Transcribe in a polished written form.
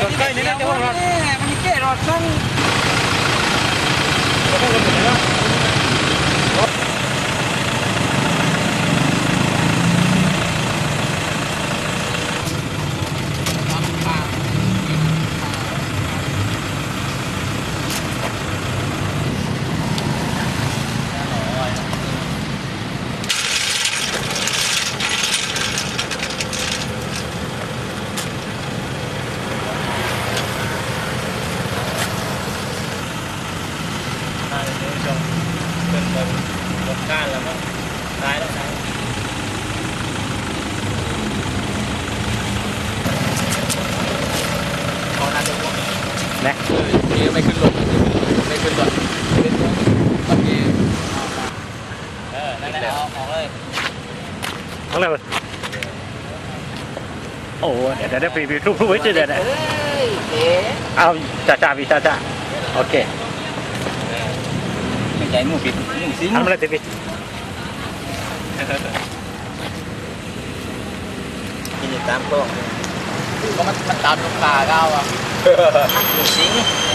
ถใกล้นี่นะเจ้าของรถมันแก่รถสั่งก้านแล้วมั้งท้ายแล้วท้ายเอาหน้าจะบอกนะนี่ไม่ขึ้นรถไม่ขึ้นรถเป็นตัวตอนนี้นั่นแหละออกเลยออกเลยโอ้เดี๋ยวปีทุกไว้เจอเดี๋ยวเอาจ่าพี่จ่าโอเคไม่ใจหมูปิดหมูซิงทำอะไรติดกินตามกล้องก็มันตามลูกค้าเราอ่ะหมูซิง